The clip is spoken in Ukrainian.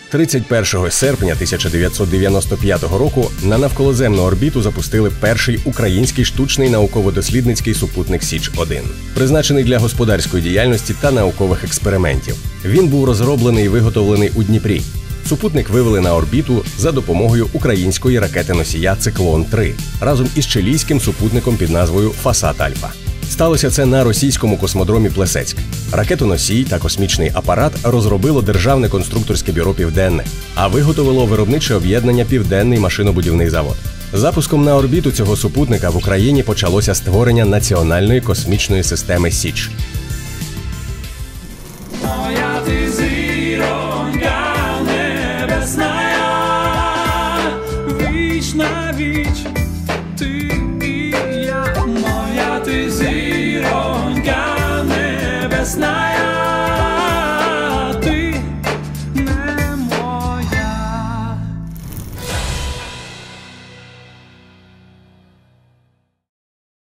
31 серпня 1995 року на навколоземну орбіту запустили перший український штучний науково-дослідницький супутник Січ-1, призначений для господарської діяльності та наукових експериментів. Він був розроблений і виготовлений у Дніпрі. Супутник вивели на орбіту за допомогою української ракети-носія «Циклон-3» разом із чилійським супутником під назвою «Фасат-Альфа». Сталося це на російському космодромі Плесецьк. Ракетоносій та космічний апарат розробило Державне конструкторське бюро «Південне», а виготовило виробниче об'єднання «Південний машинобудівний завод». Запуском на орбіту цього супутника в Україні почалося створення національної космічної системи «Січ».